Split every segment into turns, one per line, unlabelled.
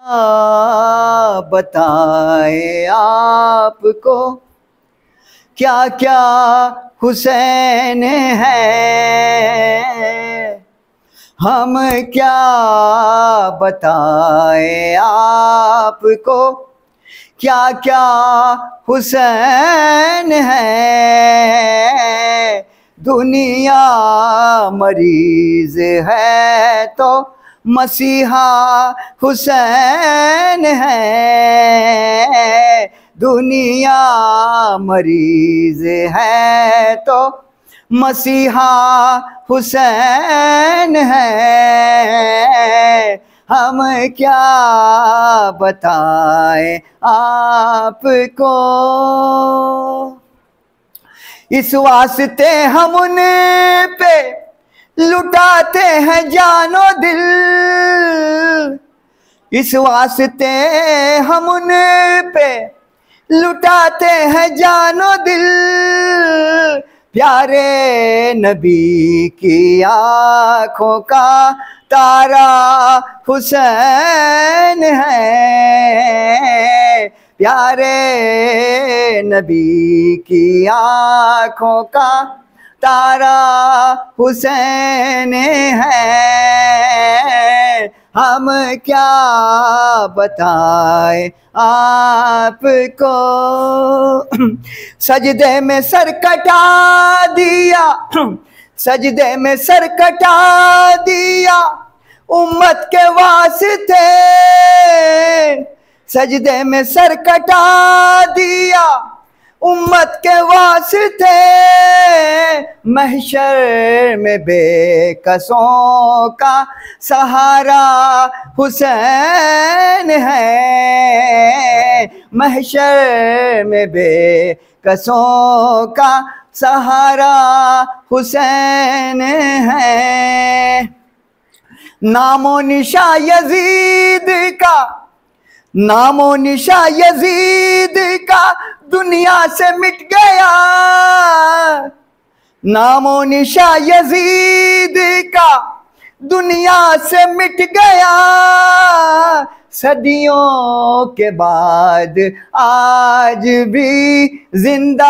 बताए आपको क्या क्या हुसैन है, हम क्या बताए आपको क्या क्या हुसैन है। दुनिया मरीज है तो मसीहा हुसैन है। दुनिया मरीज है तो मसीहा हुसैन है। हम क्या बताएं आपको, इस वास्ते हम उन पे लुटाते हैं जानो दिल। इस वास्ते हम उन पे लुटाते हैं जानो दिल। प्यारे नबी की आँखों का तारा हुसैन है। प्यारे नबी की आँखों का तारा हुसैन है। हम क्या बताएं आपको, सजदे में सर कटा दिया, सजदे में सर कटा दिया उम्मत के वास्ते। सजदे में सर कटा दिया उम्मत के वास्ते। महशर में बेकसों का सहारा हुसैन है। महशर में बेकसों का सहारा हुसैन है। नामो निशा यजीद का, नामो निशा यजीद का दुनिया से मिट गया। नामो निशा यजीद का दुनिया से मिट गया। सदियों के बाद आज भी जिंदा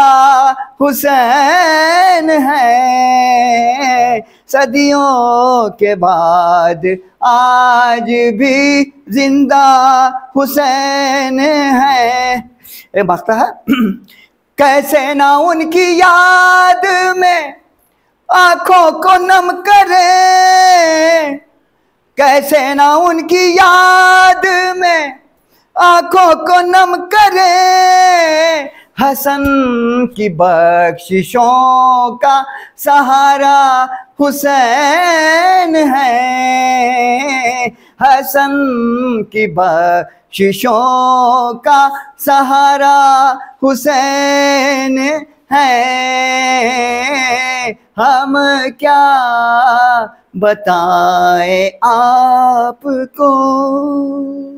हुसैन है। सदियों के बाद आज भी जिंदा हुसैन है। एक मकता है, कैसे ना उनकी याद में आंखों को नम करे। कैसे ना उनकी याद में आंखों को नम करे। हसन की बख्शिशों का सहारा हुसैन है। हसन की बख्शिशों का सहारा हुसैन है। हम क्या बताएं आपको।